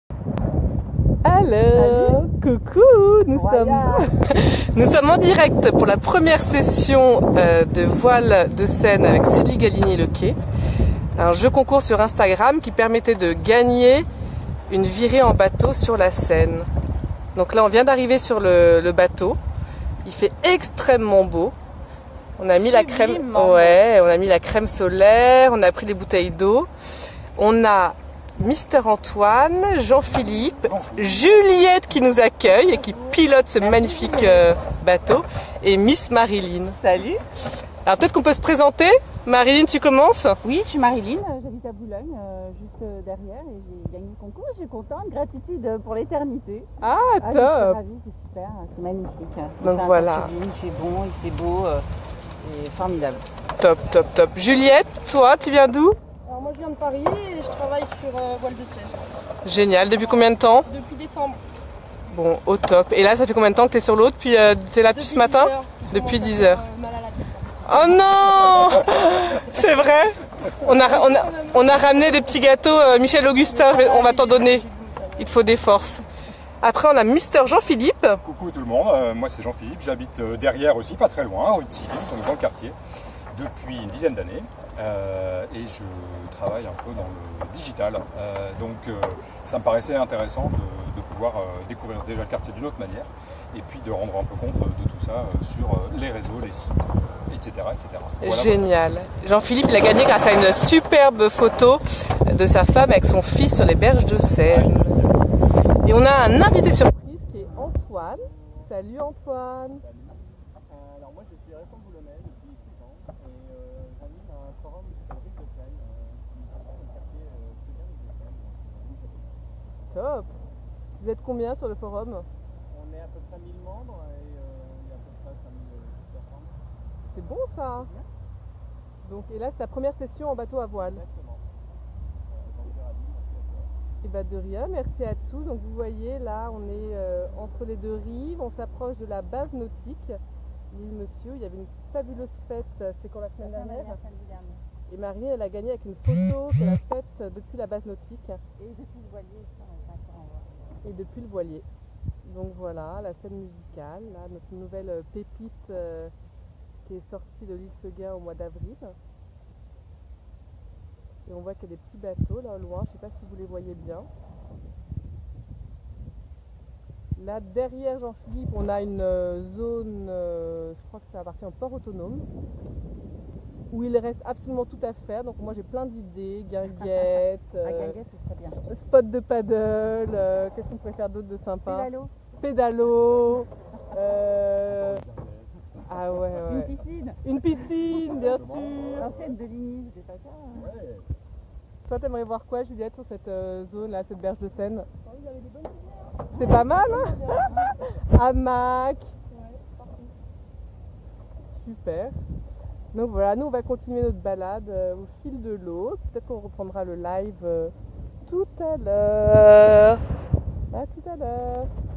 Alors, coucou, nous sommes en direct pour la première session de voile de Seine avec Sylvie Galigny-Lequet. Un jeu concours sur Instagram qui permettait de gagner une virée en bateau sur la Seine. Donc là, on vient d'arriver sur le bateau. Il fait extrêmement beau. On a mis la crème, ouais, on a mis la crème solaire, on a pris des bouteilles d'eau. On a Mister Antoine, Jean-Philippe, Juliette qui nous accueille et qui pilote ce magnifique bateau, et Miss Marilyn. Salut. Alors peut-être qu'on peut se présenter. Marilyn, tu commences? Oui, je suis Marilyn, j'habite à Boulogne, juste derrière, et j'ai gagné le concours. Je suis contente, gratitude pour l'éternité. Ah, top. Je suis ravie, c'est super, c'est magnifique. Donc voilà. Il fait bon, il fait beau, c'est formidable. Top, top, top. Juliette, toi, tu viens d'où? Alors moi je viens de Paris et je travaille sur voile de Seine. Génial, depuis combien de temps? Depuis décembre. Bon, au top. Et là, ça fait combien de temps que tu es sur l'eau? Puis tu es là depuis ce matin? Depuis 10 heures. Mal à la tête. Oh non! C'est vrai? On a ramené des petits gâteaux, Michel Augustin, on va t'en donner. Il te faut des forces. Après, on a Mister Jean-Philippe. Coucou tout le monde, moi c'est Jean-Philippe, j'habite derrière aussi, pas très loin, rue de Civil, dans le quartier, depuis une dizaine d'années. Et je travaille un peu dans le digital. Donc ça me paraissait intéressant de pouvoir découvrir déjà le quartier d'une autre manière et puis de rendre un peu compte de tout ça sur les réseaux, les sites, etc. etc. Voilà. Génial. Jean-Philippe, il a gagné grâce à une superbe photo de sa femme avec son fils sur les berges de Seine. Et on a un invité surprise qui est Antoine. Salut Antoine. Alors moi je suis restant boulonnais depuis 6 ans et j'anime un forum sur le Rive de Seine qui concerne le quartier Rivière de Seine. Top. Vous êtes combien sur le forum? On est à peu près 1000 membres et il y a à peu près 5000 personnes. C'est bon ça. Donc, et là c'est ta première session en bateau à voile. Exactement. J'en suis ravi, merci à toi. Et bah de rien, merci à tous. Donc vous voyez là on est entre les deux rives, on s'approche de la base nautique. L'île Monsieur, il y avait une fabuleuse fête, c'était quand la semaine dernière? Samedi dernier. Et Marie, elle a gagné avec une photo qu'elle a faite depuis la base nautique. Et depuis le voilier, ça, on est encore en voile. Et depuis le voilier. Donc voilà, la scène musicale, là, notre nouvelle pépite qui est sortie de l'île Seguin au mois d'avril. Et on voit qu'il y a des petits bateaux là au loin, je ne sais pas si vous les voyez bien. Là derrière Jean-Philippe, on a une zone, je crois que ça appartient au port autonome, où il reste absolument tout à faire. Donc moi j'ai plein d'idées, guinguettes, Guinguette, ce serait bien. spot de paddle, qu'est-ce qu'on pourrait faire d'autre de sympa? Pédalo. Pédalo. Ah ouais, ouais. Une piscine. Une piscine, bien sûr. L'ancienne de Ligny, c'est pas ça. Hein. Ouais. Toi, t'aimerais voir quoi, Juliette, sur cette zone là, cette berge de Seine? Vous avez des bonnes idées. C'est pas mal, hein? Hamac. Ouais, partout. Super. Donc voilà, nous on va continuer notre balade au fil de l'eau. Peut-être qu'on reprendra le live tout à l'heure. À tout à l'heure.